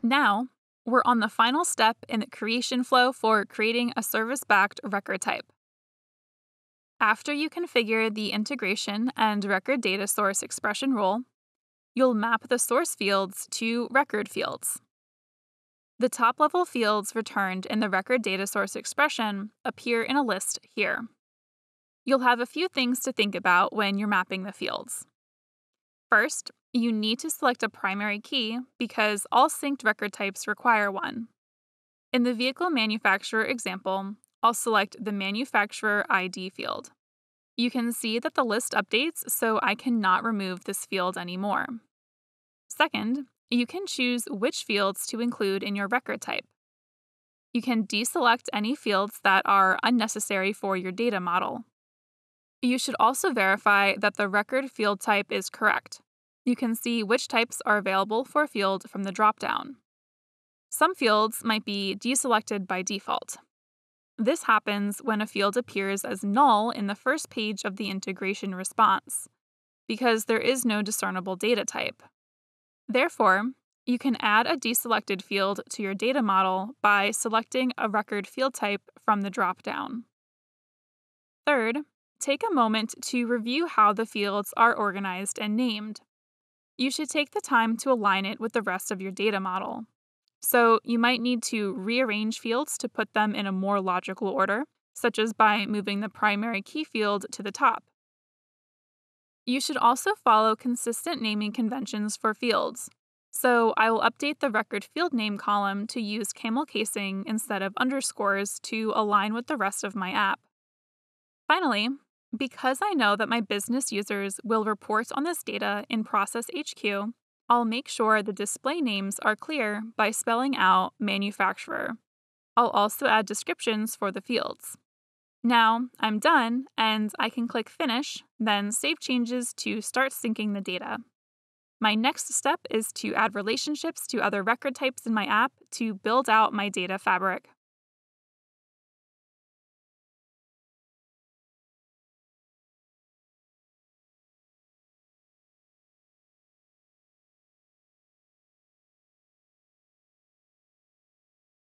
Now, we're on the final step in the creation flow for creating a service-backed record type. After you configure the integration and record data source expression rule, you'll map the source fields to record fields. The top-level fields returned in the record data source expression appear in a list here. You'll have a few things to think about when you're mapping the fields. First, you need to select a primary key because all synced record types require one. In the vehicle manufacturer example, I'll select the manufacturer ID field. You can see that the list updates, so I cannot remove this field anymore. Second, you can choose which fields to include in your record type. You can deselect any fields that are unnecessary for your data model. You should also verify that the record field type is correct. You can see which types are available for a field from the dropdown. Some fields might be deselected by default. This happens when a field appears as null in the first page of the integration response, because there is no discernible data type. Therefore, you can add a deselected field to your data model by selecting a record field type from the dropdown. Third, take a moment to review how the fields are organized and named. You should take the time to align it with the rest of your data model. So you might need to rearrange fields to put them in a more logical order, such as by moving the primary key field to the top. You should also follow consistent naming conventions for fields. So I will update the record field name column to use camel casing instead of underscores to align with the rest of my app. Finally, because I know that my business users will report on this data in Process HQ, I'll make sure the display names are clear by spelling out manufacturer. I'll also add descriptions for the fields. Now I'm done, and I can click Finish, then save changes to start syncing the data. My next step is to add relationships to other record types in my app to build out my data fabric.